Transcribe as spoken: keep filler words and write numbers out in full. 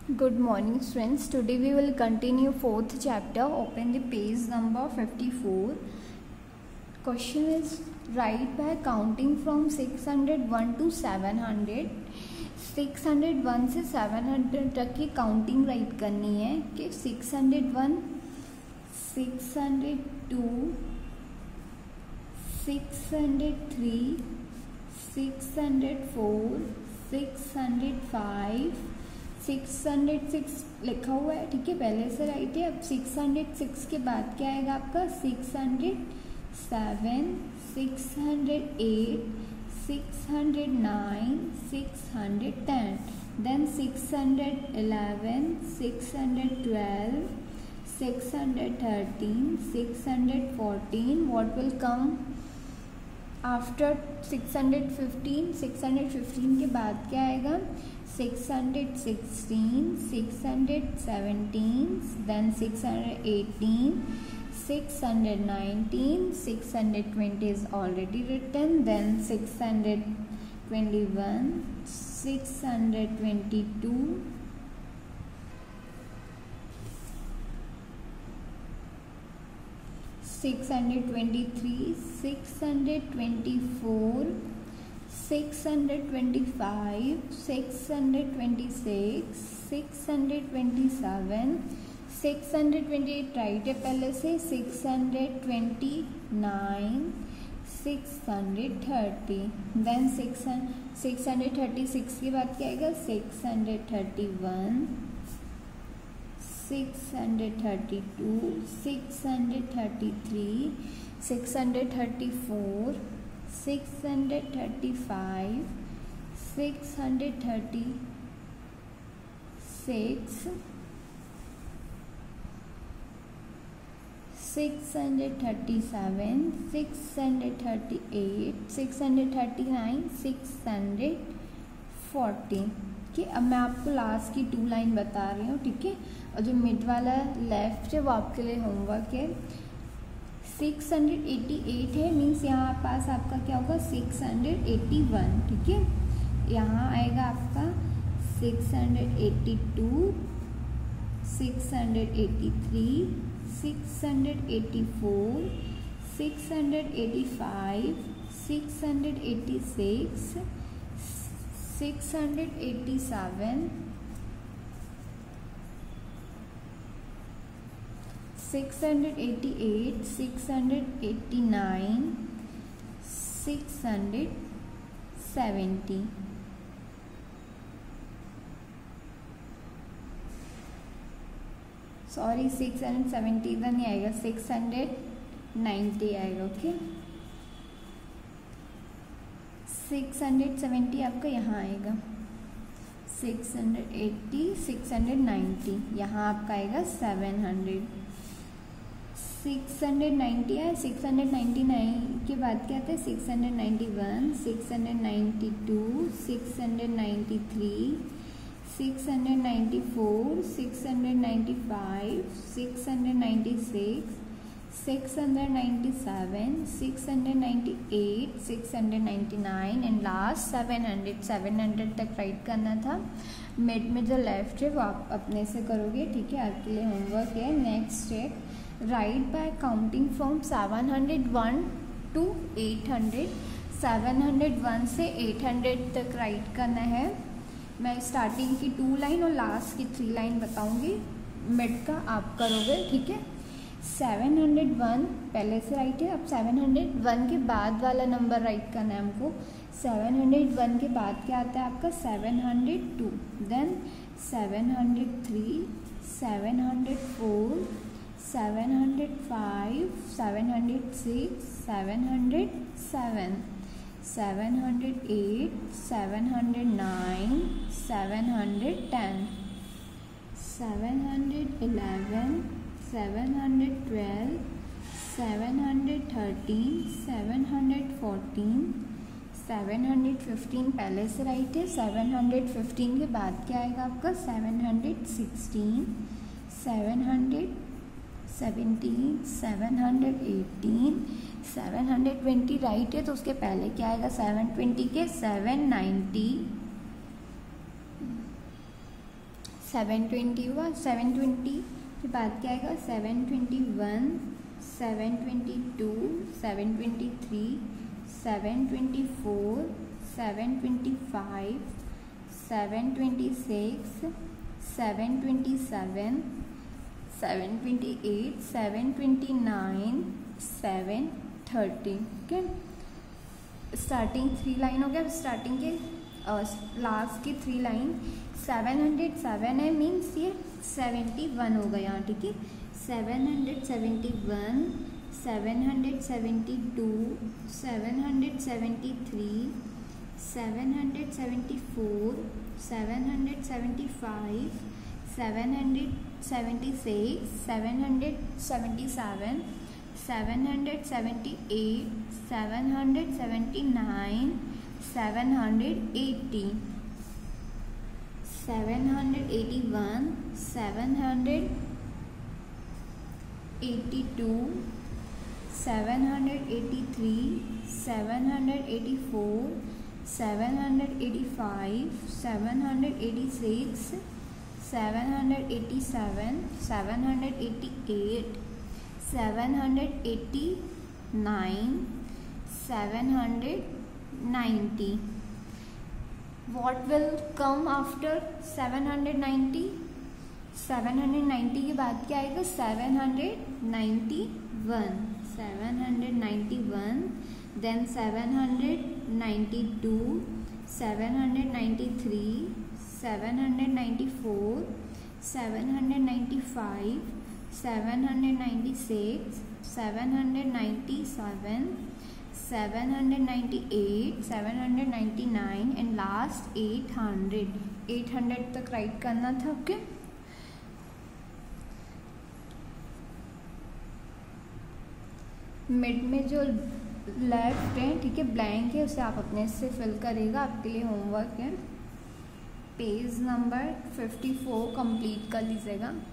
Good morning students. Today we will continue fourth chapter. Open the page number fifty-four. Question is write by counting from six hundred one to seven hundred. six hundred one से seven hundred तक की counting right करनी है कि six hundred one, six hundred two, six hundred three, six hundred four, six hundred five, six hundred six लिखा हुआ है, ठीक है, पहले से राइट है। अब सिक्स हंड्रेड सिक्स के बाद क्या आएगा आपका six hundred seven, six hundred eight, six hundred nine, six hundred ten, then six hundred eleven, six hundred twelve, six hundred thirteen, six hundred fourteen. What will come after six hundred fifteen? Six hundred fifteen के बाद क्या आएगा six hundred sixteen, six hundred seventeen, then six hundred eighteen, six hundred nineteen, six hundred twenty is already written, then six hundred twenty-one, six hundred twenty-two, six hundred twenty-three, six hundred twenty-four, six hundred twenty-five, six hundred twenty-six, six hundred twenty-seven, six hundred twenty-eight write है पहले से, six hundred twenty-nine, six hundred thirty, then six hundred thirty-six के बाद क्या आएगा six hundred thirty-one, six hundred thirty-two, six hundred thirty-three, six hundred thirty-four, six hundred thirty-five, six hundred thirty-six, six hundred thirty-seven, six hundred thirty-eight, six hundred thirty-nine, six hundred forty. कि अब मैं आपको last की two line बता रही हूँ, ठीक है, और जो मिड वाला लेफ्ट है वो आपके लिए होमवर्क है. सिक्स हंड्रेड एटी एट है, मीन्स यहाँ पास आपका क्या होगा सिक्स हंड्रेड एटी वन, ठीक है. यहाँ आएगा आपका six hundred eighty two, six hundred eighty three, six hundred eighty four, six hundred eighty five, six hundred eighty six, six hundred eighty seven, six hundred eighty eight, six hundred eighty nine, six hundred seventy. Sorry six hundred seventy इधर नहीं आएगा, six hundred ninety आएगा. Okay, six hundred seventy आपका यहाँ आएगा, six hundred eighty, six hundred ninety, यहाँ आपका आएगा seven hundred. Six hundred ninety है, सिक्स हंड्रेड नाइन्टी नाइन के बाद क्या आता है six hundred ninety one, six hundred ninety two, six hundred ninety three, six hundred ninety four, six hundred ninety five, six hundred ninety six, six hundred ninety seven, six hundred ninety eight, six hundred ninety nine and last seven hundred. Seven hundred तक write करना था. Mid में जो left है वो आप अपने से करोगे, ठीक है, आपके लिए होमवर्क है. Next check write by counting from seven hundred one to eight hundred. Seven hundred one से एट हंड्रेड तक राइट करना है. मैं स्टार्टिंग की टू लाइन और लास्ट की थ्री लाइन बताऊंगी, मिड का आप करोगे, ठीक है. सेवन हंड्रेड वन पहले से राइट है, अब सेवन हंड्रेड वन के बाद वाला नंबर राइट करना है हमको. सेवन हंड्रेड वन के बाद क्या आता है आपका seven hundred two, then seven hundred three, seven hundred four, seven hundred five, seven hundred six, seven hundred seven, seven hundred eight, seven hundred nine, seven hundred ten, seven hundred eleven, seven hundred twelve, seven hundred thirteen, seven hundred fourteen, seven hundred fifteen पहले से right है. Seven hundred fifteen के बाद क्या आएगा आपका seven hundred sixteen, seven hundred seventeen, seven hundred eighteen, seven hundred twenty write है, तो उसके पहले क्या आएगा सेवन ट्वेंटी के सेवन नाइन्टी, सेवन ट्वेंटी हुआ, सेवन ट्वेंटी के बाद क्या आएगा, seven twenty one, seven twenty two, seven twenty three, seven twenty four, seven twenty five, seven twenty six, seven twenty seven, seven twenty eight, seven twenty nine, seven thirty. Okay, starting three line हो गया। Starting के last की three line seven hundred seven है, means ये seventy one हो गया, ठीक है। Seven hundred seventy one, seven hundred seventy two, seven hundred seventy three, seven hundred seventy four, seven hundred seventy five, seven hundred seventy six, seven hundred seventy seven, seven hundred seventy eight, seven hundred seventy nine, seven hundred eighty, seven hundred eighty one, seven hundred eighty two, seven hundred eighty three, seven hundred eighty four, seven hundred eighty five, seven hundred eighty six, seven hundred eighty seven, seven hundred eighty eight, seven hundred eighty nine, seven hundred ninety. What will come after seven hundred ninety? Seven hundred ninety के बाद क्या आएगा, seven hundred ninety one, seven hundred ninety one, then seven hundred ninety two, seven hundred ninety three, seven hundred ninety four, seven hundred ninety five, seven hundred ninety six, seven hundred ninety seven, seven hundred ninety eight, seven hundred ninety nine and last eight hundred. Eight hundred तक write करना था। Okay, mid में जो left है, ठीक है, blank है, उसे आप अपने से फिल करेगा। आपके लिए होमवर्क है, page number fifty four complete कर लीजिएगा।